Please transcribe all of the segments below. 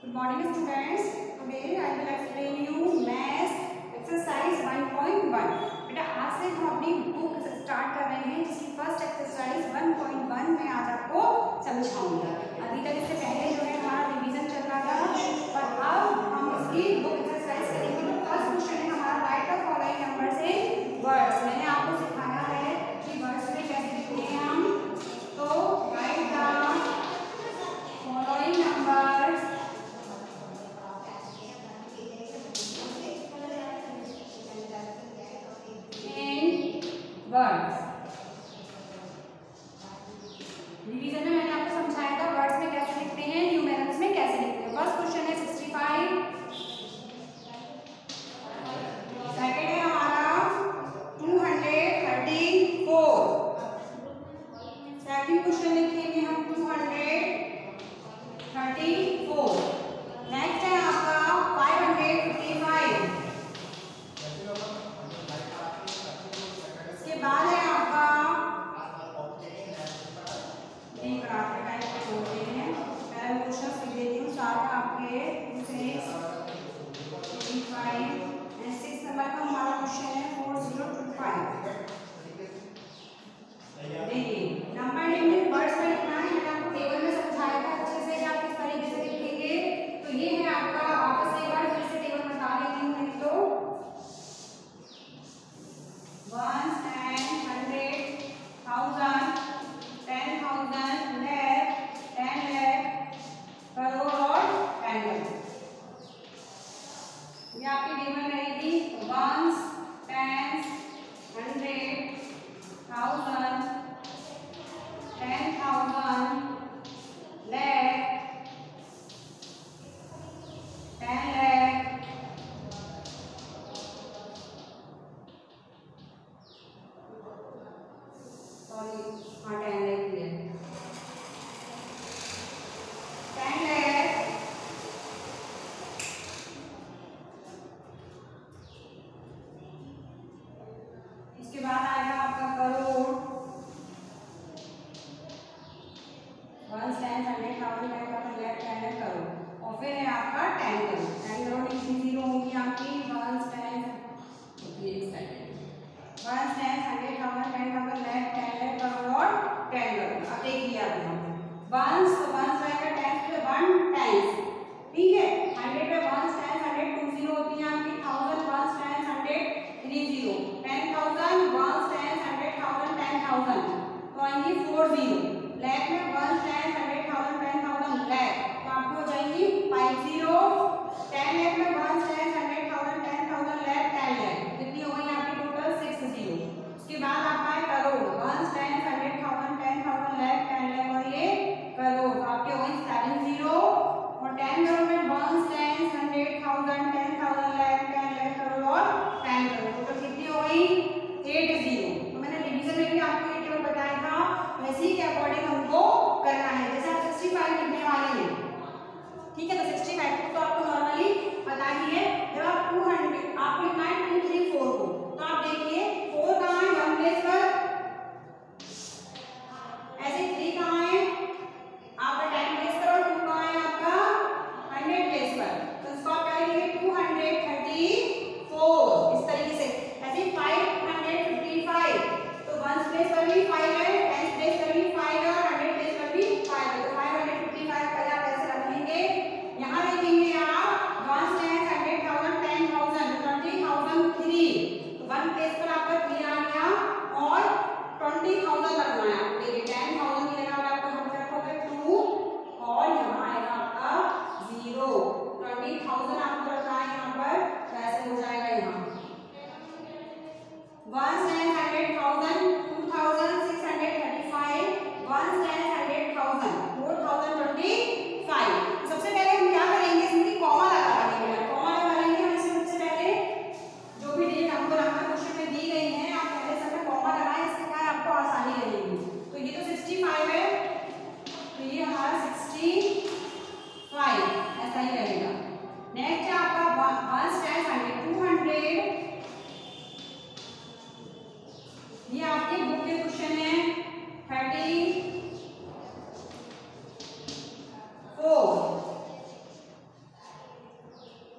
Good morning students. Today I will explain you math exercise 1.1. बेटा आज से हम अपनी बुक स्टार्ट कर रहे हैं जिसकी फर्स्ट एक्सरसाइज 1.1 में आज आपको समझाऊंगा। अभी तक इससे पहले जो है हमारा रिवीजन चल रहा था और अब हम इसकी बुक एक्सरसाइज करेंगे। तो फर्स्ट क्वेश्चन है हमारा write the following numbers in words. मैंने आपको सिखाया है कि वर्ड्स में कैसे लिखते हैं हम। तो write the following numbers words. Revision में मैंने आपको समझाया था वर्ड्स में कैसे लिखते हैं, न्यूमेरिकल्स में कैसे लिखते हैं। फर्स्ट क्वेश्चन है 65, सेकंड है हमारा 234, सेकंड क्वेश्चन लिखेंगे हम 234। नेक्स्ट है आपका 555, इसके बाद है आपका छोड़ते हैं। मैं क्वेश्चन लिख देती हूँ सारे आपके 6 नंबर का हमारा क्वेश्चन है 4025। देखिए नंबर नेम वर्ड्स में लिखना है। मैंने आपको टेबल में समझाया था अच्छे से कि आप किस तरीके से लिखेंगे। तो ये है आपका, वापस एक बार फिर से टेबल बता देती हूँ। नहीं तो 1 10 100 1000 10,000 lakh 10 lakh करोड़ और 10 lakh। ये आपकी टेबल रहेगी 1s 10s 100 1000 10,000 lakh 10 lakh sorry 10 lakh ही है 10 lakh इसके बाद आएगा आपका करोड़ 1 10 100,000 lakh 10 lakh करोड़। और फिर है आपका 10 करोड़। 10 करोड़ की जीरो होगी आपकी 1 10 1 सेकंड 1 10 100,000 10,000 lakh 10 lakh करोड़ और 10 करोड़। अब देखिए आप यहाँ वंस रहेगा 10 पे 1 टाइम्स, ठीक है। 100 पे 1 10 100 2 0 होती है आपकी 1000 1 10 100 3 0 10,000 1 10 100,000 10,000 तो आएंगी 4 0। लैख में 1 10 100,000 10,000 लैख तो आपको हो जाएंगी 5 0। 10 लाख में 1 10 100,000 10,000 लैख 10 लैख कितनी हो गई आपकी टोटल 6 0। उसके बाद आपका है करोड़ 1 10 100,000 10,000 लैख 10 लैख और ये करोड़ तो आपके हो गई 7 0। और 10 करोड़ में 1 10 100,000 10,000 लैख 10 लैख करोड़ और 10 करोड़ टोटल कितनी हो गई 8 0। तो मैंने रिवीजन में भी आपको ये टेबल बताया था, वैसे के अकॉर्डिंग हमको करना है। जैसे आप 65 लिखने वाले हैं, ठीक है। तो 65 तो आपको नॉर्मली पता ही है। जब आप 200 आपको लिखना है 234 को, तो आप देखिए 4 कहाँ है 1 प्लेस पर, ऐसे 3 कहाँ है आपका 10 प्लेस पर और 2 कहाँ है आपका 100 प्लेस पर। तो इसको आप करेंगे 234 इस तरीके से। ऐसे 555 तो 1 प्लेस पर भी 5 है, 10 प्लेस पर भी 5 है और 100 प्लेस पर भी 5 है। तो 555 का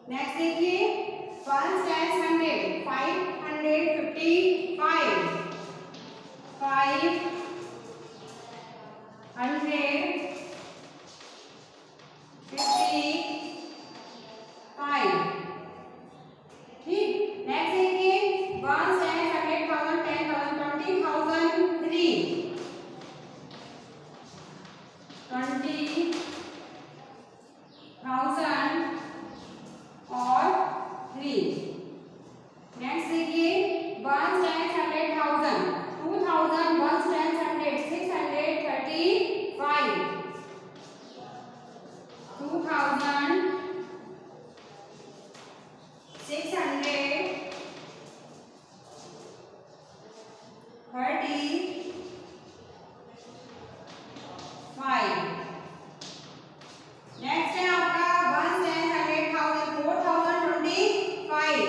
नेक्स्ट देखिए 1 स्लैश 100 555 555 ठीक। नेक्स्ट देखिए 1 स्लैश 100,000 10,000 20,000 3 20,000 और 3। नेक्स्ट देखिए 1 स्लैश 100,000 2,000 1 स्लैश 100 635 2,000 635। नेक्स्ट है आपका 1 स्लैश 100,000 4,025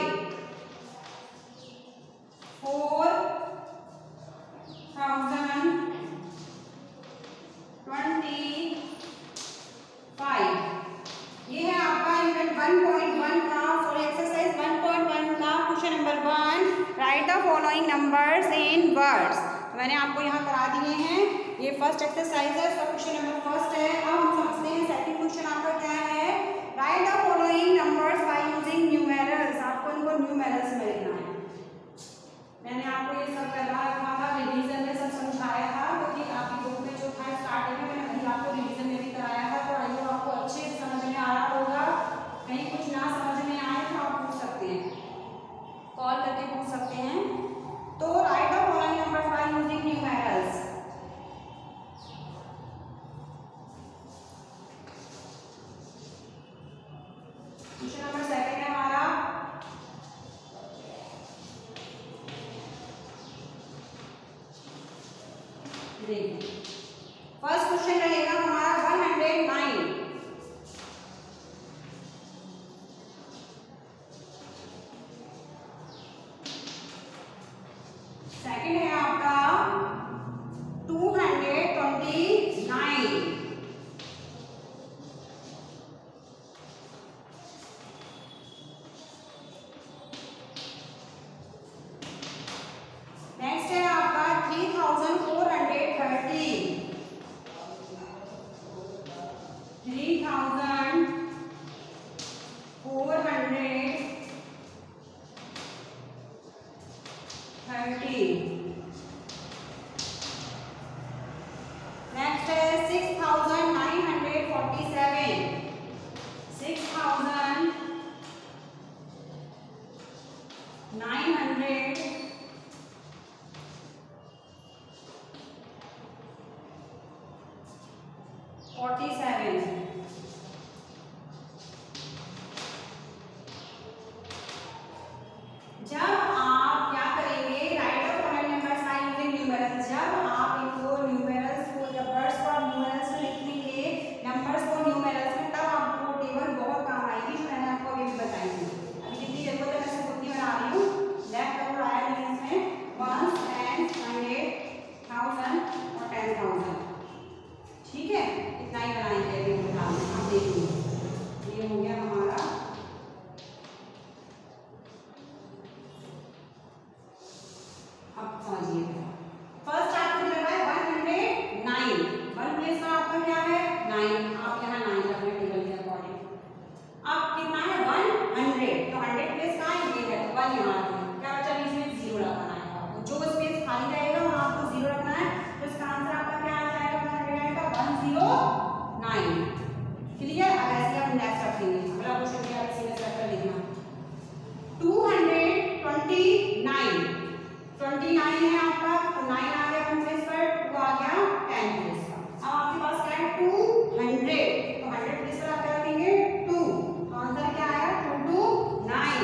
4,025। ये है आपका यूनिट 1.1 का सॉरी एक्सरसाइज 1.1 का question number 1 write the following numbers in words. मैंने आपको यहाँ करा दिए हैं, ये फर्स्ट एक्सरसाइज है, उसका क्वेश्चन नंबर फर्स्ट है। अब हम समझते हैं सेकंड क्वेश्चन आपका क्या है। Write the following numbers by using numerals. आपको इनको न्यूमेरल्स में लिखना है। मैंने आपको ये सब करवा रखा था, रिवीजन में सब समझाया था, क्योंकि आपकी बुक में जो था स्टार्टिंग में मैंने वही आपको रिवीजन में भी कराया था, तो आई होप आपको अच्छे से समझ में आ रहा होगा। कहीं कुछ ना समझ में आए तो आप पूछ सकते हैं, कॉल करके पूछ सकते हैं। तो write the following numbers by using numerals. Question number second है हमारा। देखिए फर्स्ट क्वेश्चन रहेगा हमारा 109। सेकंड है आपका 229। नेक्स्ट है आपका 3,430 3,430। नेक्स्ट है 6,947 6,947। जब आप क्या करेंगे write the following numbers by using numerals. जब आप इनको न्यूमेरल्स को जब वर्ड्स को न्यूमेरल्स में लिखेंगे, नंबर्स को न्यूमेरल्स में, तब आपको टेबल बहुत काम आएगी, जो मैंने आपको अभी भी बताई थी। अभी जितनी जरूरत है मैं सिर्फ उतनी बना रही हूँ। लेफ्ट कवर आया नहीं इसमें 1 10 100,000 और 10,000। ठीक है, इतना ही बनाएंगे अभी हम। आप देखिए ये हो गया हमारा। अब समझिए फर्स्ट आपको दिया है 109। 1 प्लेस पर आपका क्या है 9, आप यहाँ 9 रख रहे टेबल के अकॉर्डिंग। अब कितना है 100, तो 100 प्लेस कहाँ है ये है, तो 1 यहाँ है। क्या बचा बीच में 0 लगाना है आपको, जो स्पेस खाली रहेगा वहाँ आपको 0 रखना है। तो इसका आंसर आपका क्या आ जाएगा 109। क्लियर। अब ऐसे हम नेक्स्ट रखेंगे, अगला क्वेश्चन क्या है सीधे सेट कर लिखना। 229 29 है आपका, तो 9 आ गया 1 प्लेस पर, 2 आ गया 10 प्लेस पर। अब आपके पास क्या है 200, तो 100 प्लेस पर आप क्या रखेंगे 2, तो आंसर क्या आया 229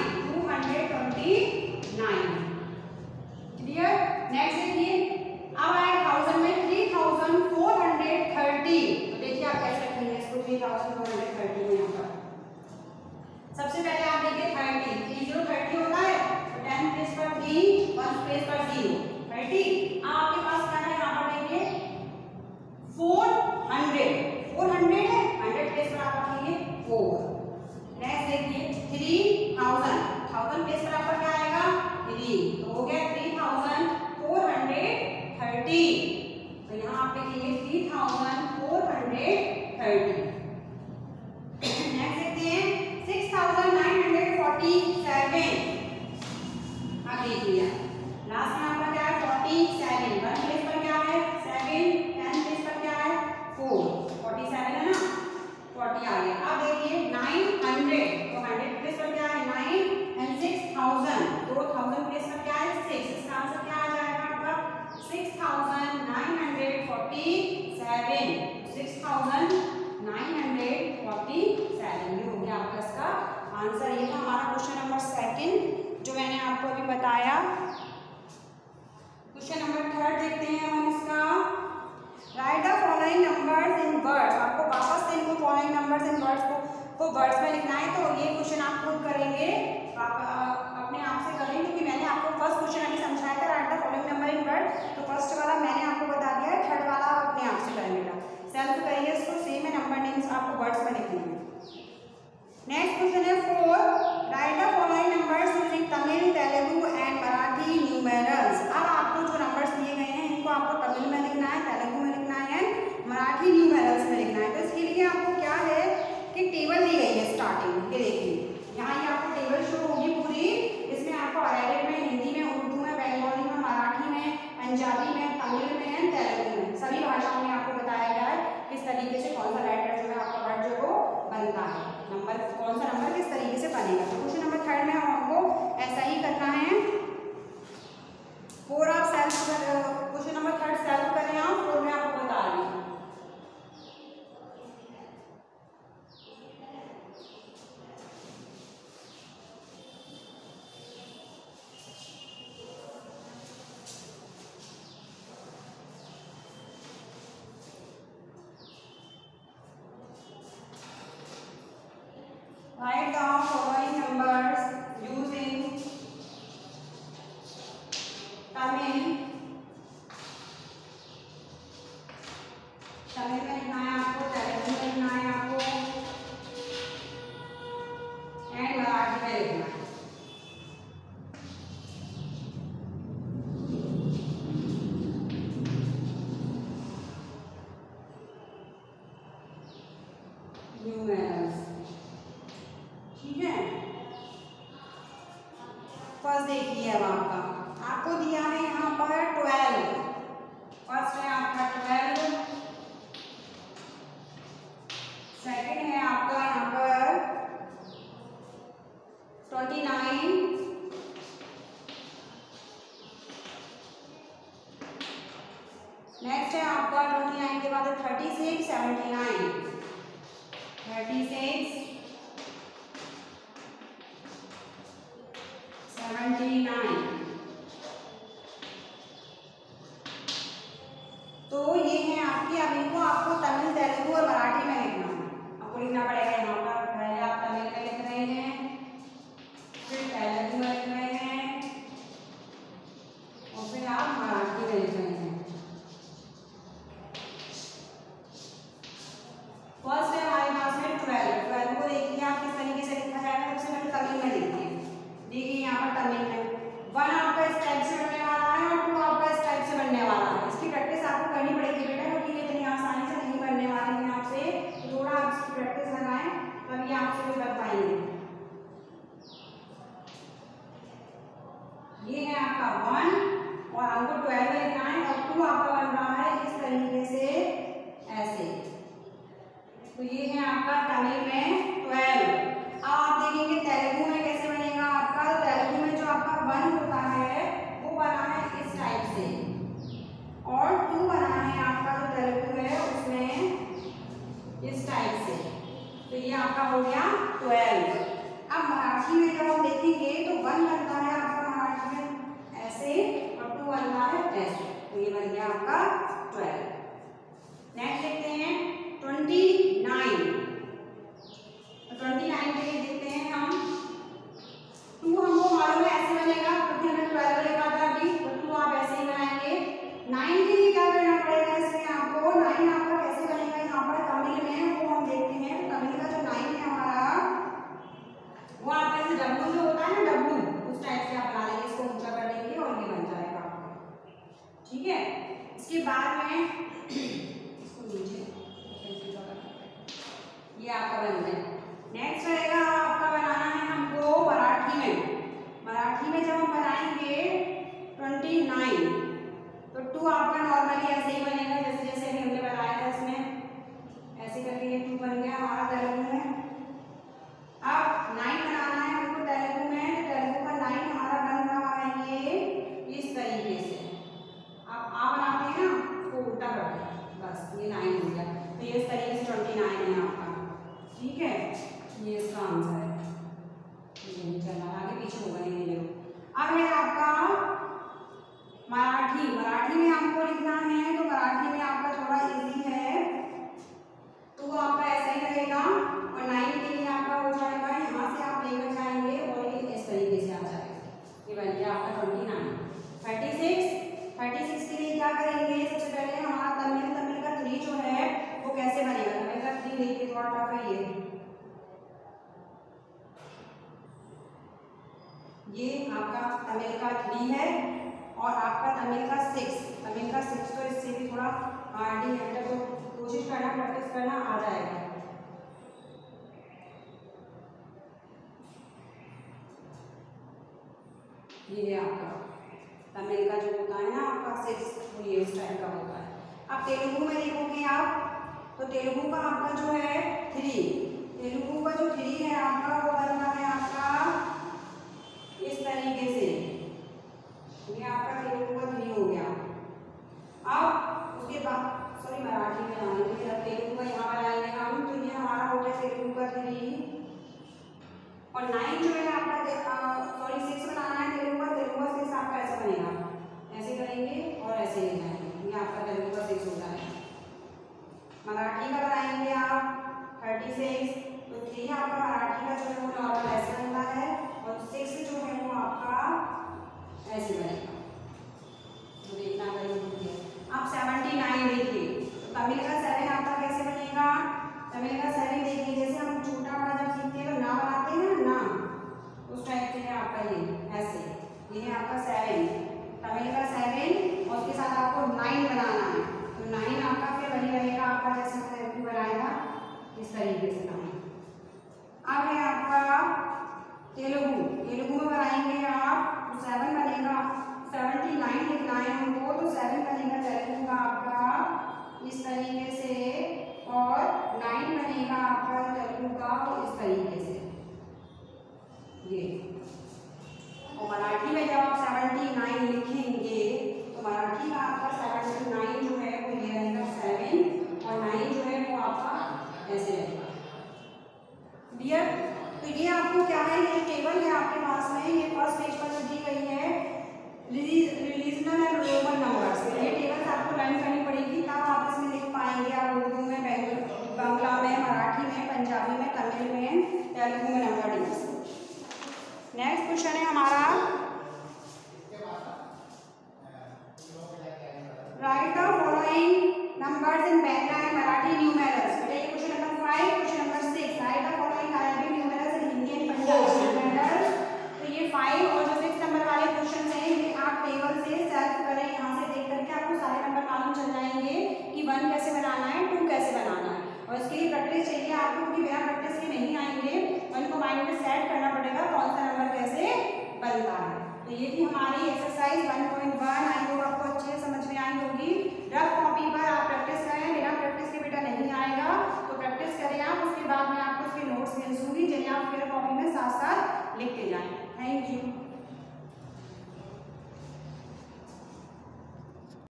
229। क्लियर। नेक्स्ट देखिए अब आया 1000 में 3,430। तो देखिए आप कैसे रखेंगे इसको 3,430 में। यहाँ पर सबसे पहले आप देखिए 30 30 होता है, तो 10 प्लेस पर 3 1 प्लेस पर 0 30। आपके पास क्या है यहाँ पर देखिए 400 है, 100 प्लेस पर आप रखेंगे 4। नेक्स्ट देखिए 3 आंसर ये था हमारा क्वेश्चन नंबर 2 जो मैंने आपको अभी बताया। क्वेश्चन नंबर 3 देखते हैं हम इसका। Write the following numbers in words. आपको वापस से इनको फॉलोइंग नंबर्स इन वर्ड्स को वर्ड्स में लिखना है। तो ये क्वेश्चन आप खुद करेंगे, अपने आप से करेंगे, क्योंकि मैंने आपको फर्स्ट क्वेश्चन अभी समझाया था write the following number in word. तो फर्स्ट वाला मैंने आपको बता दिया है, थर्ड वाला आप अपने आप से करेंगे। सेल्फ करिए इसको, सेम है, नंबर नेम्स आपको वर्ड्स में लिखने हैं। नेक्स्ट क्वेश्चन है 4, write the following numbers using Tamil, Telugu and Marathi numerals. अब आपको जो नंबर्स दिए गए हैं इनको आपको तमिल में लिखना है, तेलुगु में लिखना है, मराठी न्यूमेरल्स में लिखना है। तो इसके लिए आपको क्या है कि टेबल दी गई है स्टार्टिंग के, देखिए यहाँ ये आपको टेबल शो होगी पूरी। इसमें आपको अरेबिक में, हिंदी में, उर्दू में, बंगाली में, मराठी में, पंजाबी में, तमिल में, तेलुगु में, सभी भाषाओं में आपको बताया गया है किस तरीके से कौन सा लेटर जो है आपका वर्ड जो वो बनता है, नंबर कौन सा नंबर किस तरीके से बनेगा। तो क्वेश्चन नंबर 3 में हमको ऐसा ही करना है। 4 आप सेल्फ, क्वेश्चन नंबर 3 सेल्फ करें आप, 4 में आपको बता रही हूँ। Write down following numbers using Tamil में लिखना है आपको, तेलुगु में लिखना है आपको एंड मराठी में लिखना है। न्यूमेरल्स, ठीक है। फर्स्ट देखिए, अब आपको दिया है यहाँ पर 12। फर्स्ट है आपका 12, सेकंड है आपका यहाँ पर 29, नेक्स्ट है आपका 29 के बाद 36, 79, 36, 79। तो ये है आपकी, अब इनको आपको तमिल, तेलुगु और मराठी में लिखना है। आपको लिखना पड़ेगा यहाँ पर, पहले आप तमिल में लिख रहे हैं, फिर तेलुगु में लिख रहे हैं और फिर आप मराठी में लिख रहे हैं। फर्स्ट है हमारे पास में 12 को देखिए आप किस तरीके से लिखा जाएगा। सबसे पहले तमिल में लिखिए, देखिए यहाँ पर तमिल में 1 आपका इस टाइप से बनने वाला है और 2 आपका इस टाइप से बनने वाला है। इसकी प्रैक्टिस आपको करनी पड़ेगी बेटा, क्योंकि ये इतनी आसानी से नहीं बनने वाली है आपसे। तो थोड़ा आप इसकी प्रैक्टिस लगाएं, तभी आपसे भी कर पाएंगे। ये है आपका 1 और हमको 12 में लिखना है और 2 आपका बन रहा है इस तरीके से, ऐसे। तो ये है आपका तमिल में 12। अब आप देखेंगे तेलुगु में कैसे बनेगा आपका। तो तेलुगु में जो आपका 1 होता है वो बना है इस टाइप से और 2 बना है आपका जो तेलुगु है उसमें इस टाइप से। तो ये आपका हो गया 12। अब मराठी में जब हम देखेंगे तो 1 बनता है आपका मराठी में ऐसे और 2 बनता है ऐसे। तो ये बन गया आपका 12। नेक्स्ट देखते हैं 29। तो 29 के लिए देखते हैं हम, 2 हमको मालूम है ऐसे बनेगा, क्योंकि हमने 12 लिखा था अभी, तो 2 आप ऐसे ही बनाएंगे। 9 के लिए क्या करना पड़ेगा इसमें आपको, 9 आपका कैसे बनेगा यहाँ पर तमिल में वो हम देखते हैं। तो तमिल का जो 9 है हमारा वो आपका जैसे डब्लू जो होता है ना, डब्लू उस टाइप से आप बना लेंगे, इसको ऊंचा कर देंगे और ये बन जाएगा आपका, ठीक है। इसके बाद में इसको नीचे ये आपका बन गया। नेक्स्ट रहेगा आपका बनाना है हमको मराठी में। मराठी में जब हम बनाएंगे 29 तो 2 आपका नॉर्मली ऐसे ही बनेगा जैसे जैसे अभी हमने बनाया था इसमें, ऐसे करके ये 2 बन गया हमारा तेलुगु में। अब 9 बनाना है हमको तेलुगु में। तेलुगु का 9 हमारा बन रहा है ये इस तरीके से। आप बनाते हैं ना, उसको उल्टा कर दें, बस ये 9 हो गया। तो ये इस तरीके से 29 है आपका, ठीक है। ये इसका आंसर है। चल रहा है, आगे पीछे होगा नहीं देखो। अब है आपका मराठी। मराठी में आपको लिखना है, तो मराठी में आपका थोड़ा इजी है, तो वो आपका ऐसा ही रहेगा। और 9 के लिए आपका हो जाएगा, यहाँ से आप लेकर जाएंगे और ये इस तरीके से आ जाएगा। ये बन गया आपका 29। 36 के लिए क्या करेंगे, सबसे पहले हमारा तमिल का 3 जो है वो कैसे बनेगा। तमिल का 3 देखिए थोड़ा टफ है ये आपका तमिल का 3 है और आपका तमिल का 6 तो इससे भी थोड़ा हार्ड ही है, तो कोशिश करना, प्रैक्टिस करना, आ जाएगा। ये है आपका तमिल का जो होता है ना आपका 6, ये इस टाइप का होता है। अब तेलुगु में देखोगे आप, तो तेलुगु का आपका जो है 3, तेलुगु का जो 3 है आपका वो बनना है आपका इस तरीके से। ये आपका तेलुगु का 3 हो गया। अब उसके बाद सॉरी मराठी में आएंगे, तेलुगु का यहाँ बनाएंगे हम, तो ये हमारा हो गया तेलुगु का 3। और 9 जो है आपका 6 बनाना है तेलुगु का 6 आपका ऐसा बनेगा, ऐसे करेंगे और ऐसे ले जाएंगे, ये आपका तेलुगु का 6 होता है। मराठी का बनाएंगे आप 36, तो 3 आपका मराठी का जो है वो नॉर्मल ऐसे बनता है और 6 जो है वो आपका ऐसे बनेगा। तो देखना करेंगे। अब 79 देखिए, तो तमिल का 7 आपका कैसे बनेगा। तमिल का 7 देखिए, जैसे हम छोटा बड़ा जब सीखते हैं तो ना बनाते हैं ना, उस टाइप से है आपका ये ऐसे। ये है आपका 7, तमिल का 7 और उसके साथ आपको 9 बनाना है, तो 9 आपका फिर वही रहेगा आपका जैसे बनाएगा इस तरीके से 9। अब है आपका तेलुगु में बनाएंगे आप, तो 7 बनेगा। 79 लिखना है हमको, तो 7 बनेगा तेलुगु का आपका इस तरीके से और 9 बनेगा आपका तेलुगु का इस तरीके से ये। और मराठी में जब आप 79 लिखेंगे तो मराठी का आपका 79 जो है वो ये रहेगा 7 और 9 जो है वो आपका ऐसे रहेगा। डियर, तो ये आपको क्या है, ये टेबल है आपके पास में, ये फर्स्ट पेज पर जो दी गई है रीजनल एंड रोमन नंबर्स, ये टेबल्स आपको लर्न करनी पड़ेगी, तब आप इसमें लिख पाएंगे आप उर्दू में, बांग्ला में, मराठी में, पंजाबी में, तमिल में, तेलुगु में नंबर डिजिट्स। नेक्स्ट क्वेश्चन है हमारा, write the following numbers in Bangla and Marathi numerals. बेटा ये question number 5, question number 6, write the following Arabic numerals in Hindi and Punjabi numerals. तो ये 5 और जो 6 नंबर वाले क्वेश्चन हैं ये आप टेबल से सेल्फ करें, यहाँ से देख करके आपको सारे नंबर मालूम चल जाएंगे कि 1 कैसे बनाना है, 2 कैसे बनाना है। और इसके लिए प्रैक्टिस चाहिए आपको, क्योंकि बिना प्रैक्टिस के नहीं आएंगे, 1 को माइंड में सेट करना पड़ेगा कौन सा नंबर कैसे बनता है। तो ये थी हमारी एक्सरसाइज 1.1, आई होप आपको अच्छे से समझ में आई होगी। रफ कॉपी पर आप प्रैक्टिस करें, बिना प्रैक्टिस के बेटा नहीं आएगा, तो प्रैक्टिस करें आप, उसके बाद मैं आपको उसके नोट्स भेज दूंगी जिन्हें आप फिर कॉपी में साथ साथ लिख के जाएं। Thank you.